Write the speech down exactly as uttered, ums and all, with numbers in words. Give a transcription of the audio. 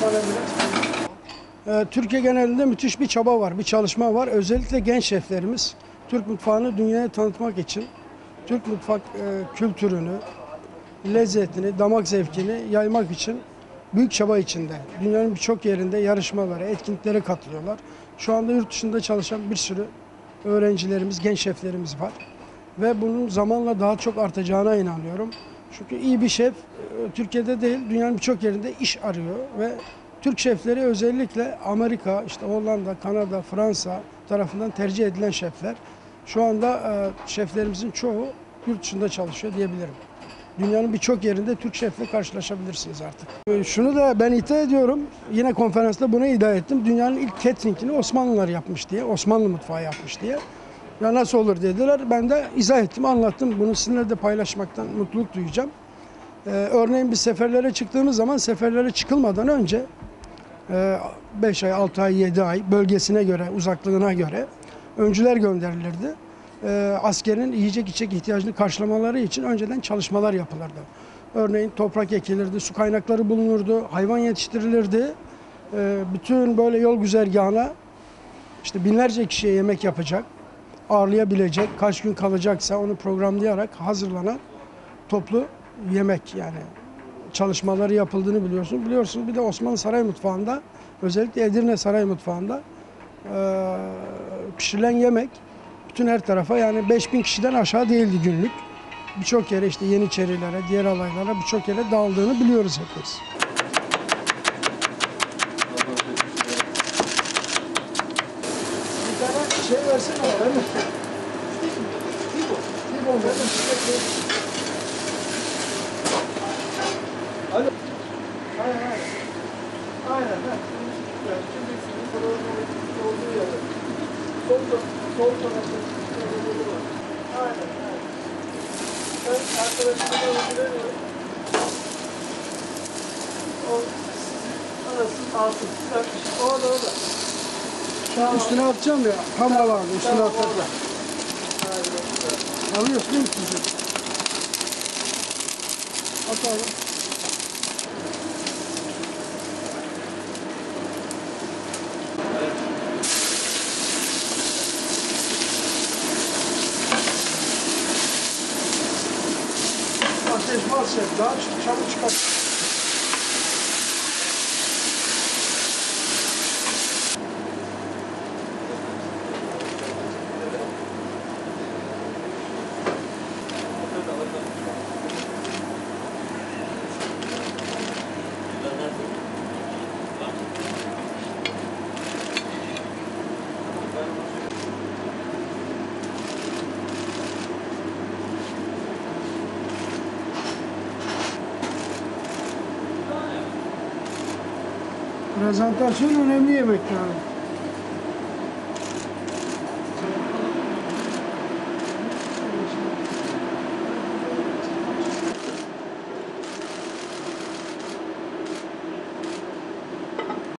Ee, Türkiye genelinde müthiş bir çaba var, bir çalışma var. Özellikle genç şeflerimiz Türk mutfağını dünyaya tanıtmak için Türk mutfak e, kültürünü, lezzetini, damak zevkini yaymak için büyük çaba içinde. Dünyanın birçok yerinde yarışmalara, etkinliklere katılıyorlar. Şu anda yurt dışında çalışan bir sürü öğrencilerimiz, genç şeflerimiz var. Ve bunun zamanla daha çok artacağına inanıyorum. Çünkü iyi bir şef Türkiye'de değil, dünyanın birçok yerinde iş arıyor ve Türk şefleri özellikle Amerika, işte Hollanda, Kanada, Fransa tarafından tercih edilen şefler. Şu anda şeflerimizin çoğu yurt dışında çalışıyor diyebilirim. Dünyanın birçok yerinde Türk şefle karşılaşabilirsiniz artık. Şunu da ben iddia ediyorum, yine konferansta bunu iddia ettim. Dünyanın ilk catering'ini Osmanlılar yapmış diye, Osmanlı mutfağı yapmış diye. Ya nasıl olur dediler. Ben de izah ettim, anlattım. Bunu sizinle de paylaşmaktan mutluluk duyacağım. Ee, örneğin biz seferlere çıktığımız zaman seferlere çıkılmadan önce beş ay, altı ay, yedi ay bölgesine göre, uzaklığına göre öncüler gönderilirdi. Ee, askerin yiyecek içecek ihtiyacını karşılamaları için önceden çalışmalar yapılırdı. Örneğin toprak ekilirdi, su kaynakları bulunurdu, hayvan yetiştirilirdi. Ee, bütün böyle yol güzergahına işte binlerce kişiye yemek yapacak, ağırlayabilecek, kaç gün kalacaksa onu programlayarak hazırlanan toplu yemek yani çalışmaları yapıldığını biliyorsun. Biliyorsun bir de Osmanlı Saray Mutfağı'nda özellikle Edirne Saray Mutfağı'nda e, pişirilen yemek bütün her tarafa yani beş bin kişiden aşağı değildi günlük. Birçok yere işte Yeniçerilere, diğer alaylara birçok yere dağıldığını biliyoruz hepimiz. Bir tane şey versene bana. Tibo. Tibo. Alo. Aynen aynen. Aynen. Şimdi sizin programın olduğu yerde. Sol, sol tarafta yolu var. Aynen aynen. Ben arkadaşımla ilgileniyorum. O arası altın. Orada orada. Tamam. Üstüne atacağım ya. Tam alanı. Üstüne tamam, atacağım. Alıyorsun değil mi sizi? At abi. Ateş varsa daha çabuk çıkar. Prezentasyon önemli yemek yani.